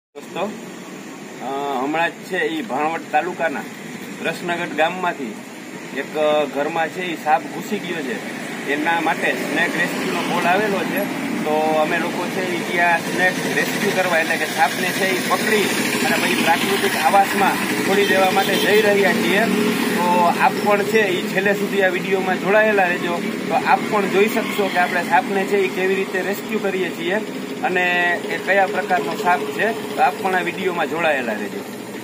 દોસ્તો હમણાં જ છે એ ભાણવડ તાલુકાના કૃષ્ણગઢ ગામમાંથી એક ઘરમાં છે એ સાપ ઘૂસી ગયો છે. એના માટે સ્નેક રેસ્ક્યુનો કોલ આવેલો છે. તો અમે લોકો છે એ ત્યાં સ્નેક રેસ્ક્યુ કરવા એટલે કે સાપને છે એ પકડી અને પછી પ્રાકૃતિક આવાસમાં છોડી દેવા માટે જઈ રહ્યા છીએ. તો આપ પણ છે એ છેલ્લે સુધી આ વિડીયોમાં જોડાયેલા રહેજો. તો આપ પણ જોઈ શકશો કે આપણે સાપને છે એ કેવી રીતે રેસ્ક્યુ કરીએ છીએ અને એ કયા પ્રકારનો સાપ છે. તો આપ પણ આ વિડીયોમાં જોડાયેલા રહેજો.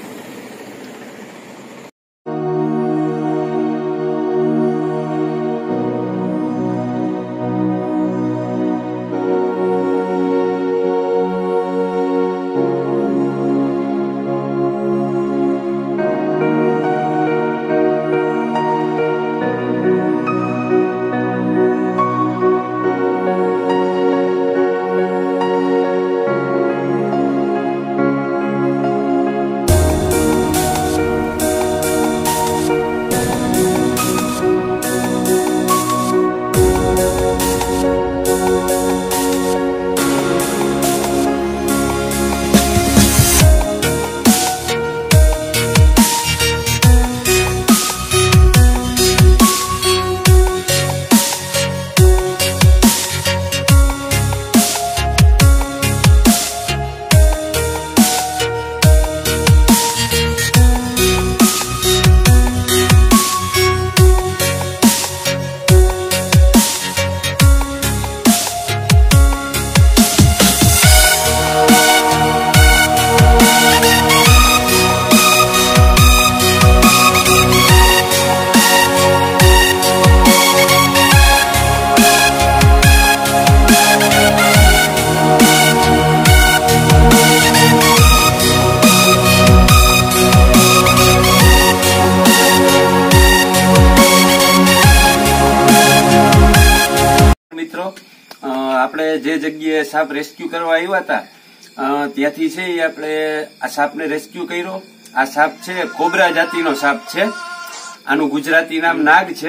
મિત્રો, આપણે જે જગ્યાએ સાપ રેસ્ક્યુ કરવા આવ્યા હતા ત્યાંથી છે આપણે આ સાપને રેસ્ક્યુ કર્યો. આ સાપ છે કોબરા જાતિનો સાપ છે. આનું ગુજરાતી નામ નાગ છે.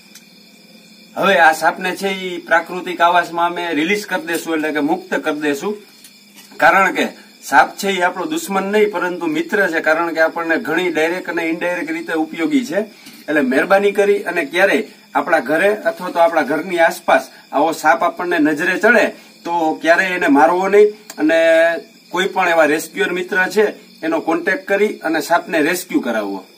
હવે આ સાપને છે એ પ્રાકૃતિક આવાસમાં અમે રિલીઝ કરી દેશું એટલે કે મુક્ત કરી દેશું. કારણ કે સાપ છે એ આપણો દુશ્મન નહીં પરંતુ મિત્ર છે. કારણ કે આપણને ઘણી ડાયરેક્ટ અને ઇનડાયરેક્ટ રીતે ઉપયોગી છે. એટલે મહેરબાની કરી અને ક્યારેય આપણા ઘરે અથવા તો આપણા ઘરની આસપાસ આવો સાપ આપણને નજરે ચડે તો ક્યારેય એને મારવો નહીં અને કોઈ પણ એવા રેસ્ક્યુઅર મિત્ર છે એનો કોન્ટેક્ટ કરી અને સાપને રેસ્ક્યુ કરાવવો.